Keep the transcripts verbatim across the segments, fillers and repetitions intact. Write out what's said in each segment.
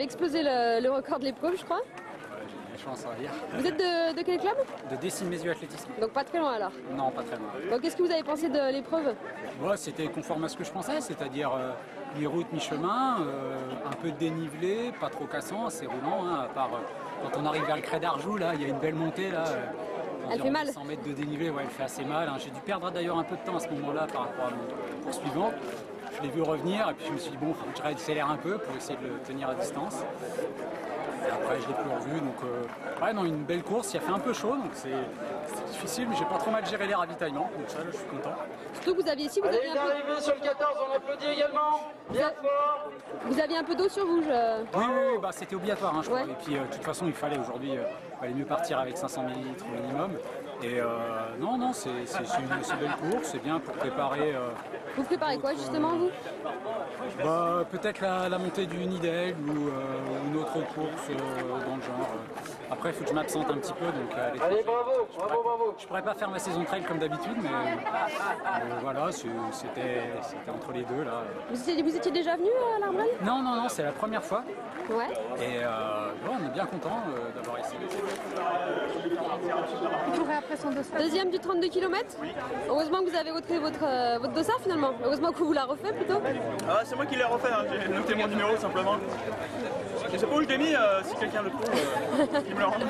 explosé le, le record de l'épreuve, je crois. J'ai chance, on va dire. Vous êtes de, de quel club? De Décines-Mézieux Athlétisme. Donc pas très loin alors? Non, pas très loin. Donc qu'est-ce que vous avez pensé de l'épreuve? Bon, c'était conforme à ce que je pensais, c'est-à-dire euh, mi-route, mi-chemin, euh, un peu de dénivelé, pas trop cassant, assez roulant, hein, à part euh, quand on arrive vers le Crêt d'Arjoux, là, il y a une belle montée, là. Euh, Elle fait mal. cent mètres de dénivelé, ouais, elle fait assez mal. Hein. J'ai dû perdre d'ailleurs un peu de temps à ce moment-là par rapport à mon poursuivant. Je l'ai vu revenir et puis je me suis dit bon, il faut que je réaccélère un peu pour essayer de le tenir à distance. Et après je l'ai plus revu, donc euh, ouais, non, une belle course, il a fait un peu chaud, donc c'est difficile, mais j'ai pas trop mal géré les ravitaillements, donc ça là, je suis content. Surtout que vous aviez ici, vous Allez, aviez un arrivé peu... sur le quatorze, on applaudit également. Bien fort. Vous aviez un peu d'eau sur vous, je... Oui, oui, oui, bah, c'était obligatoire, hein, je crois. Ouais. Et puis euh, de toute façon, il fallait aujourd'hui, euh, il fallait mieux partir avec cinq cents millilitres au minimum. Et euh, non, non, c'est une assez belle course, c'est bien pour préparer. Euh, Vous préparez quoi justement, vous? Bah, peut-être la, la montée du Nidel ou euh, une autre course euh, dans le genre. Après, il faut que je m'absente un petit peu. Donc, euh, les Allez, bravo, je bravo, pourrais, bravo. Je pourrais pas faire ma saison trail comme d'habitude, mais euh, voilà, c'était entre les deux là. Vous étiez, vous étiez déjà venu à l'Arbrel? Non, non, non, c'est la première fois. Ouais. Et euh, bon, on est bien content euh, d'avoir essayé. Deuxième du trente-deux kilomètres. Heureusement que vous avez retrouvé votre, euh, votre dossard finalement. Heureusement que vous l'a refait plutôt. Ah, c'est moi qui l'ai refait, hein. J'ai noté mon numéro simplement. Je sais pas où je l'ai mis, euh, si quelqu'un le trouve, euh, il me le rend.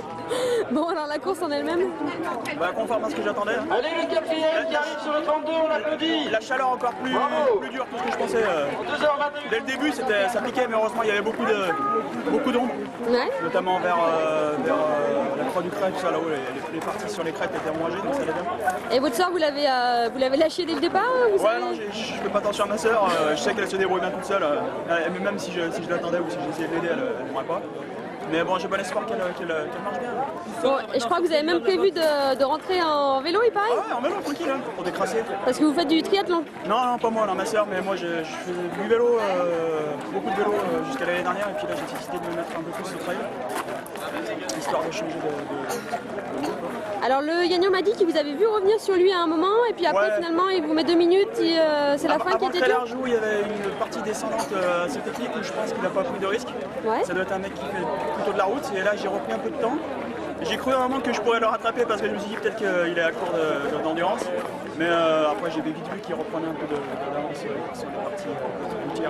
Bon alors la course en elle-même? Bah, conforme à ce que j'attendais. Hein. Allez, le quatrième qui arrive sur le trente-deux, on applaudit. La chaleur encore plus, plus dure que ce que je pensais. Euh. deux heures vingt-huit. Dès le début, ça piquait, mais heureusement, il y avait beaucoup de beaucoup d'ombre. Ouais. Notamment vers, euh, vers euh, la croix du Crêt, tout ça là-haut, les, les parties sur les crêtes étaient ombragées, donc ça allait bien. Et votre soeur, vous l'avez euh, vous l'avez lâché dès le départ? Vous Ouais, savez... non, je fais pas attention à ma soeur, euh, je sais qu'elle se débrouille bien toute seule. Euh, même si je, si je l'attendais ou si j'essayais de l'aider, elle ne m'aurait pas. Mais bon, j'ai bon espoir qu'elle qu qu marche bien. Bon, et je crois que vous avez même prévu de, de rentrer en vélo, il paraît? Ah ouais, en vélo, tranquille, hein, pour décrasser. Parce que vous faites du triathlon? Non, non, pas moi, non, ma soeur, mais moi je, je fais du vélo, euh, beaucoup de vélo euh, jusqu'à l'année dernière, et puis là j'ai décidé de me mettre un peu plus au trail, histoire de changer de... de, de... Alors le Yannion m'a dit qu'il vous avait vu revenir sur lui à un moment, et puis après ouais. Finalement il vous met deux minutes, euh, c'est la fin qui était dure. Avant le Crêt il y avait une partie descendante euh, assez technique où je pense qu'il n'a pas pris de risque. Ouais. Ça doit être un mec qui fait plutôt de la route, et là j'ai repris un peu de temps. J'ai cru à un moment que je pourrais le rattraper parce que je me suis dit peut-être qu'il est à court d'endurance. De, de, mais euh, après j'ai vite vu qu'il reprenait un peu d'avance de, sur la partie routière.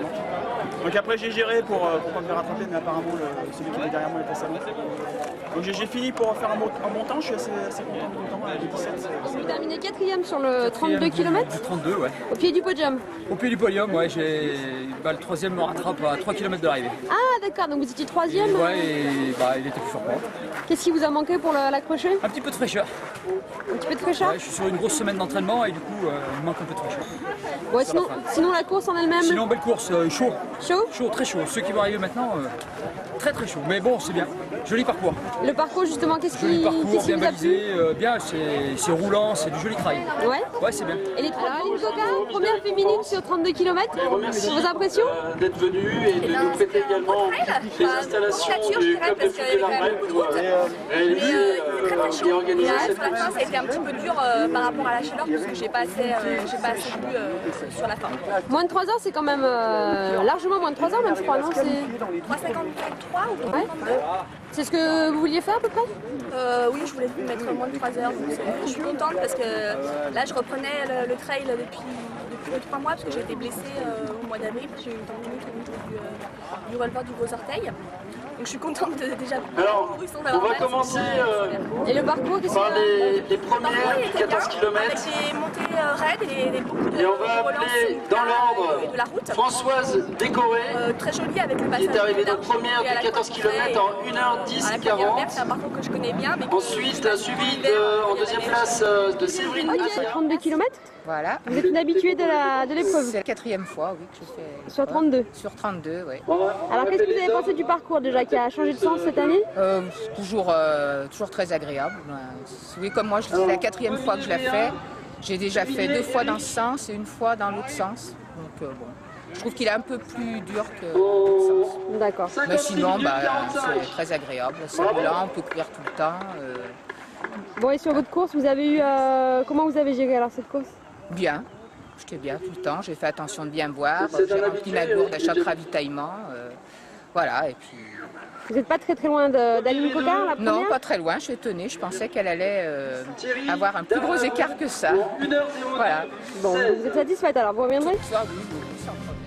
Donc après j'ai géré pour ne pas me faire rattraper, mais apparemment le, celui qui était derrière moi était assez bon. Donc j'ai fini pour faire un bon, un bon temps, je suis assez, assez content de mon temps avec dix-sept. Vous terminez quatrième sur le trente-deux kilomètres? Du trente-deux, ouais. Au pied du podium? Au pied du podium, ouais. Bah, le troisième me rattrape à trois kilomètres de l'arrivée. Ah d'accord, donc vous étiez troisième? Et, ouais, et bah, il était plus fort que moi. Qu'est-ce qui vous a manqué pour l'accrocher? Un petit peu de fraîcheur. Un petit peu de fraîcheur? Ouais, je suis sur une grosse semaine d'entraînement et du coup, euh, il me manque un peu de fraîcheur. Ouais, sinon, sinon la course en elle-même? Sinon, belle course, euh, chaud. Chaud? Chaud, très chaud. Ceux qui vont arriver maintenant, euh, très très chaud. Mais bon, c'est bien. Joli parcours. Le parcours, justement, qu'est-ce qui, joli parcours, qu bien balisé, euh, bien, c'est roulant, c'est du joli trail. Ouais? Ouais, c'est bien. Et les trois Aline Coca, première féminine sur trente-deux kilomètres. Vos impressions? euh, d'être venu et de nous prêter également les installations du club de foot de l'Arbrel pour réaliser et organiser cette course. Ça a été un petit peu dur euh, par rapport à la chaleur parce que j'ai pas assez, euh, j'ai pas assez bu euh, sur la fin. Moins de trois heures, c'est quand même euh, largement moins de trois heures, même je crois, non? trois cinquante-trois ou trois cinquante-deux. Ouais. C'est ce que vous vouliez faire à peu près? euh, Oui, je voulais mettre moins de trois heures. Donc je suis contente parce que là, je reprenais le, le trail depuis, depuis trois mois parce que j'ai été blessée euh, au mois d'avril. J'ai eu une tendinite au niveau du, euh, du releveur du gros orteil. Donc je suis contente de déjà Alors, on va commencer euh, et le parcours, par les, les premières du quatorze kilomètres. Avec des montées euh, raides et, des, beaucoup de et on va appeler dans l'ordre Françoise Décoré, euh, très jolie avec le qui est arrivée donc première du quatorze kilomètres en une heure dix quarante. C'est un parcours que je connais bien. Mais ensuite, suivi de, en deuxième place euh, de Séverine. Okay. trente-deux kilomètres. Voilà. Vous êtes une habituée de l'épreuve? C'est la quatrième fois, oui, que je fais. Sur trente-deux? Sur trente-deux, oui. Alors qu'est-ce que vous avez pensé du parcours déjà qui a changé de sens cette année? euh, toujours, euh, toujours très agréable. Oui, comme moi, c'est la quatrième fois que je la fais. J'ai déjà fait deux fois dans ce sens et une fois dans l'autre sens. Donc euh, bon, je trouve qu'il est un peu plus dur que l'autre sens. D'accord. Mais sinon, bah, c'est très agréable. Celui-là, on peut courir tout le temps. Euh... Bon, et sur votre course, vous avez eu euh, comment vous avez géré alors cette course? Bien. J'étais bien tout le temps. J'ai fait attention de bien boire. J'ai rempli ma gourde à chaque ravitaillement. Euh... Voilà, et puis... Vous n'êtes pas très très loin d'Aline Coquard, la première? Non, pas très loin, je suis étonnée. Je pensais qu'elle allait euh, avoir un plus gros écart que ça. Voilà. Bon, donc vous êtes satisfaite alors, vous reviendrez? Ça, oui, oui, sans problème.